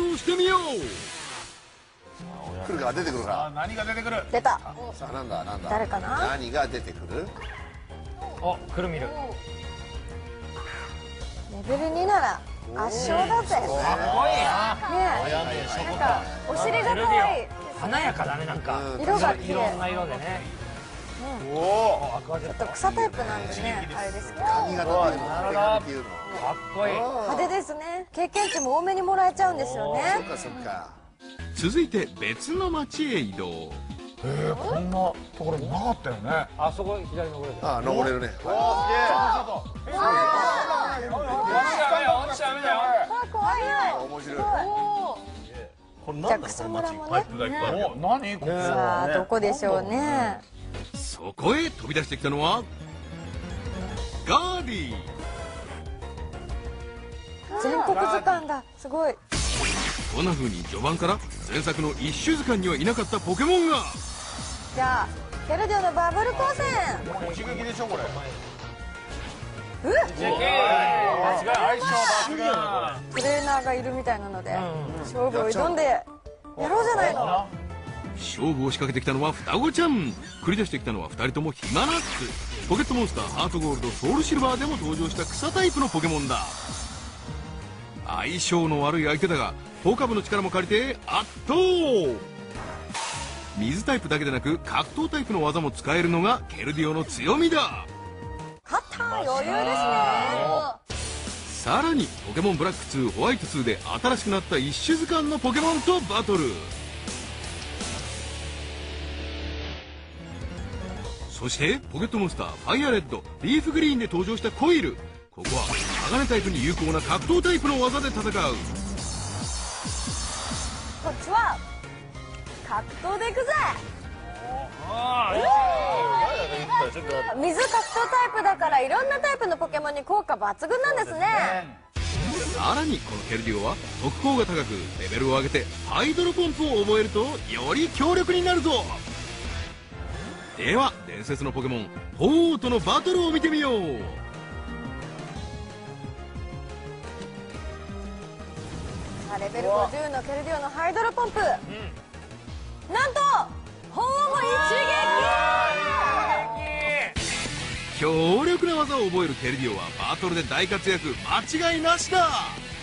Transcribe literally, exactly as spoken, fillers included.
証してみよう。 来るか、出てくるか。 何が出てくる。 出た。 さあ、なんだなんだ。 誰かな。 何が出てくる。 お、くるみる。 レベルになら圧勝だぜ。 かっこいいな。 ねえ、なんかお尻が可愛い。 華やかだね、なんか色が綺いろん麗。 な色でね。 おお。 ちょっと草タイプなんでね、あれですけど。 髪型っていうの、手紙っていうの。 かっこいい。 派手ですね。経験値も多めにもらえちゃうんですよね。 そっかそっか。 続いて別の町へ移動。 えー、こんなところなかったよね。 あそこ左の上で。 ああ、登れるね。 おお、すげえ。落ちちゃうよ。 怖いよ。 面白い。 じゃあ草むらもね。 お、何これ。 さあどこでしょうね。 そこへ飛び出してきたのはガーディ。 全国図鑑だ。すごい。 こんな風に序盤から前作の一種図鑑にはいなかったポケモンが。 じゃあケルディオのバブル光線。 一撃でしょこれ。 うっ。 相性抜群。 トレーナーがいるみたいなので勝負を挑んでやろうじゃないの。 勝負を仕掛けてきたのは双子ちゃん。繰り出してきたのはふたりともヒマナッツ。ポケットモンスターハートゴールドソウルシルバーでも登場した草タイプのポケモンだ。相性の悪い相手だがポカブの力も借りて圧倒。水タイプだけでなく格闘タイプの技も使えるのがケルディオの強みだ。 勝った余裕ですね。 さらにポケモンブラックツーホワイトツーで新しくなった一種図鑑のポケモンとバトル。そしてポケットモンスターファイアレッドリーフグリーンで登場したコイル。ここは鋼タイプに有効な格闘タイプの技で戦う。 こっちは格闘でいくぜ。水格闘タイプだからいろんなタイプのポケモンに効果抜群なんですね。 さらにこのケルディオは特攻が高くレベルを上げてハイドロポンプを覚えるとより強力になるぞ。では伝説のポケモンホーとのバトルを見てみよう。 さあレベルごじゅうのケルディオのハイドロポンプ、うん、なんとホーも一撃。 強力な技を覚えるケルディオはバトルで大活躍間違いなしだ。